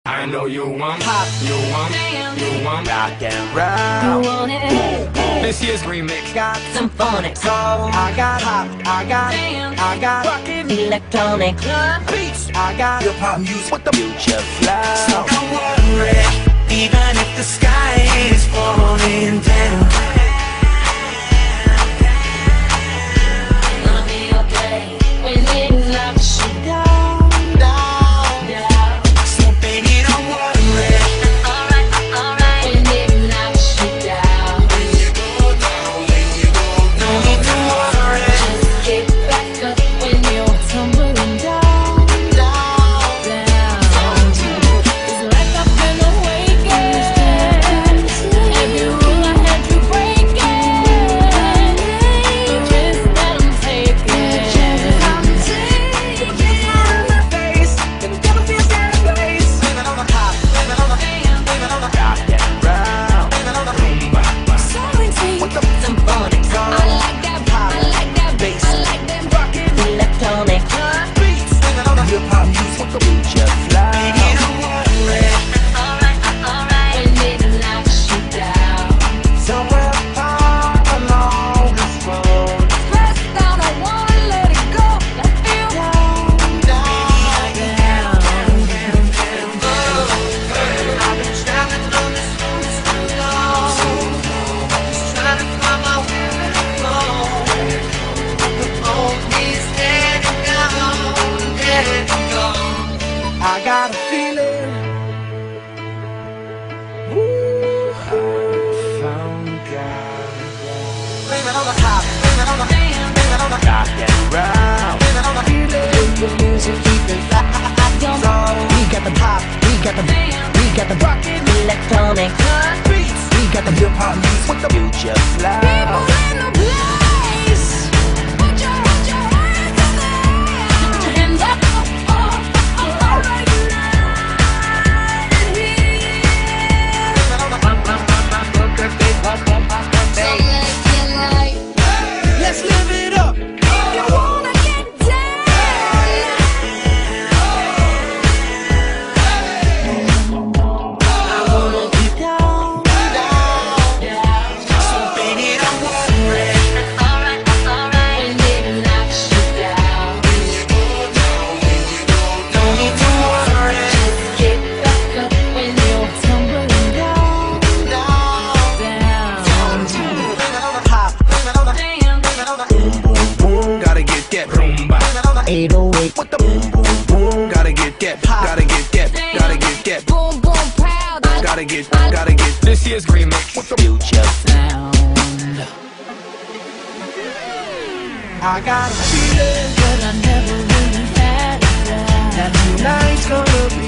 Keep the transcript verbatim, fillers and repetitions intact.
I know you want pop, you want, you want rock and roll. You want it? This year's remix Got some phonics. soul. I got pop, I got, I got rockin' Electronic beats. I got hip hop music with the future flow. So don't worry, even if the sky is falling down. Gonna be okay when it knocks you down, down, down. So baby, don't worry, Alright, alright. When it knocks you down, when you go down, when you go down. No need to worry, just get back up when you're tumbling down, down, down. It's like I've been awakened. Every rule I had you breaking. The risk that I'm taking. face, and you never feel scared of place. Living on the top, living on the hand, living on the rock and roll. living on the Rumba. So into What the some phonics. I like that pop, I like that bass, I like that rockin' electronic beats, living on the Hip hop music with the future flow. baby, don't worry. Alright, alright. When it knocks you down, Somewhere far along this road, press down, I wanna let it go. I feel down, down, down. I've been traveling on this road so long, just trying to find my way home. Hold me standing down, let it go. I got a feeling. Ooh, I found God. Living on the top, living on the hand, living on the Rock and roll. living on the feeling. The music keeping Don't we got the pop, we got the, we got the rockin' electronic beats. We got the hip hop music with the future flow. people in the place. Put your, put your hands in the air. Put your hands up, oh, oh, oh, all right now. Here. Living on the pop, pop, pop, pop, pop, pop, pop, pop, pop, So pop. let's get light. Let's live it up. You wanna get down. I wanna get down, down, down. So baby, don't worry. Alright, alright. When it knocks you down, When you go down, when you go down. No need to worry. just get back up when you're tumbling down, Down, down. living on the top, living on the Damn. living on the Boom, boom, boom. Gotta get that rumba. living on the eight oh eight. With the boom, boom, boom. Gotta get that pop. Gotta get that. Gotta get that. Boom, boom, proud. Gotta get. Gotta get this year's remix with the future. Sound. I got a feeling But I never really had it down. that tonight's gonna be